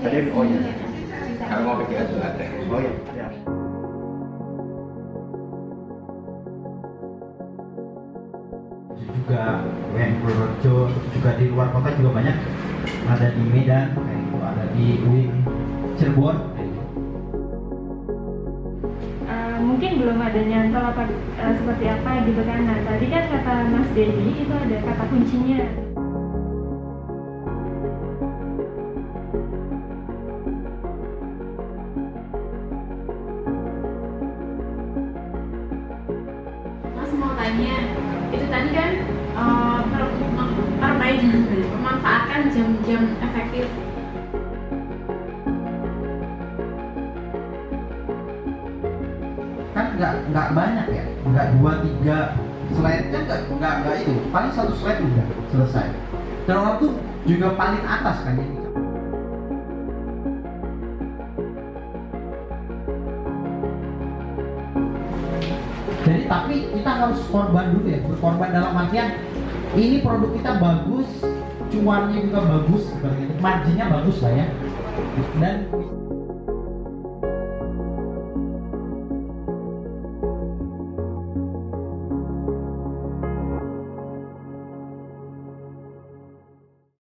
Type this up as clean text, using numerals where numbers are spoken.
Ada yang oh ya. Kalau mau PGA juga ada. Oh ya. Ya. Juga UIN Purworejo, juga di luar kota juga banyak, ada di Medan kayak gitu, ada di UIN Cirebon kayak gitu. Mungkin belum ada nyantol apa seperti apa gitu kan. Nah tadi kan kata Mas Dedi itu ada kata kuncinya. Mas mau tanya, itu tadi kan perbaikan, memanfaatkan jam-jam efektif. Kan nggak banyak ya, nggak 2-3 slide kan, nggak itu, paling 1 slide udah selesai. Dan orang tuh juga paling atas kan ini. Jadi tapi kita harus korban dulu ya, berkorban dalam artian ini produk kita bagus, cuannya juga bagus, marginnya bagus lah ya. Dan